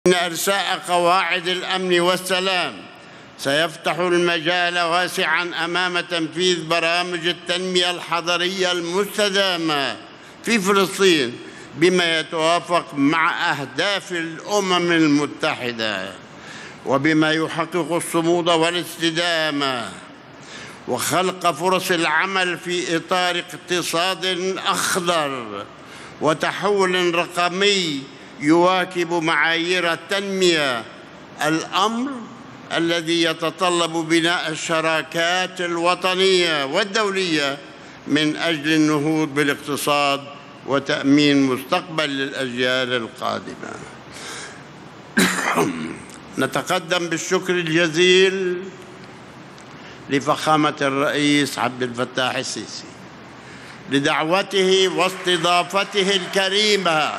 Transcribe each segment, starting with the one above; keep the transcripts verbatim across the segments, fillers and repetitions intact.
إن إرساء قواعد الأمن والسلام سيفتح المجال واسعاً أمام تنفيذ برامج التنمية الحضرية المستدامة في فلسطين بما يتوافق مع أهداف الأمم المتحدة وبما يحقق الصمود والاستدامة وخلق فرص العمل في إطار اقتصاد أخضر وتحول رقمي يواكب معايير التنمية، الأمر الذي يتطلب بناء الشراكات الوطنية والدولية من أجل النهوض بالاقتصاد وتأمين مستقبل للأجيال القادمة. نتقدم بالشكر الجزيل لفخامة الرئيس عبد الفتاح السيسي لدعوته واستضافته الكريمة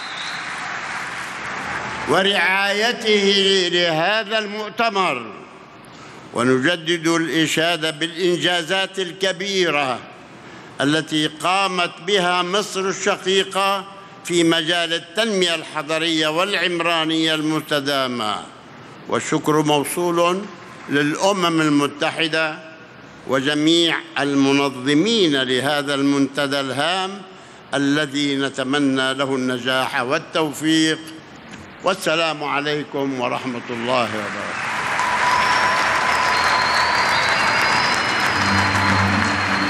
ورعايته لهذا المؤتمر، ونجدد الإشادة بالإنجازات الكبيرة التي قامت بها مصر الشقيقة في مجال التنمية الحضرية والعمرانية المستدامة، والشكر موصول للأمم المتحدة وجميع المنظمين لهذا المنتدى الهام الذي نتمنى له النجاح والتوفيق. والسلام عليكم ورحمة الله وبركاته.